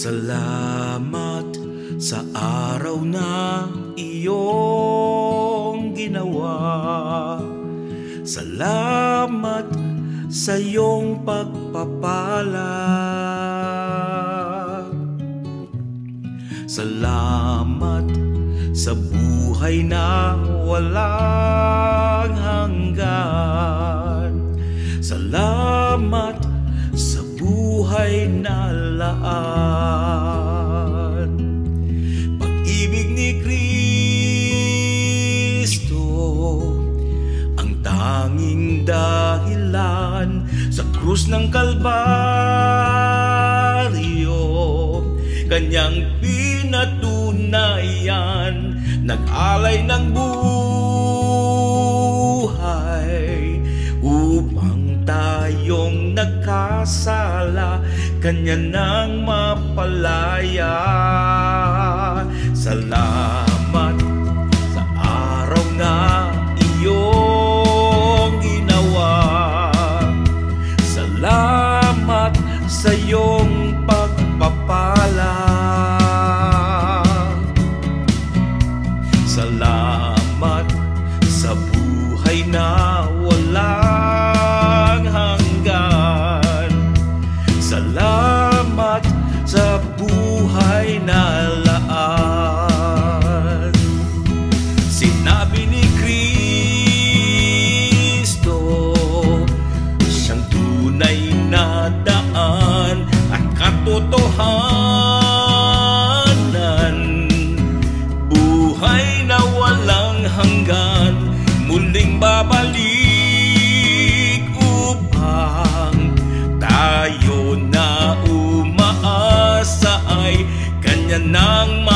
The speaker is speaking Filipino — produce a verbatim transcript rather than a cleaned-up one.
Salamat sa araw na iyong ginawa. Salamat sa iyong pagpapala. Salamat sa buhay na walang hanggan. Salamat sa buhay na laan. Pag-ibig ni Kristo ang tanging dahilan. Sa krus ng Kalbaryo Kanyang pinatunayan. Nag-alay ng buhay upang tayong nagkasala Kanya nang mapalaya. Salamat sa araw na iyong ginawa. Salamat sa iyong pagpapala. Salamat sa buhay na walang hanggan. Salamat sa buhay na laan. Sinabi ni Kristo, siyang tunay na daan at katotohanan. Buhay na walang hanggan, muling babalik upang tayo na umaasa ay Kanya nang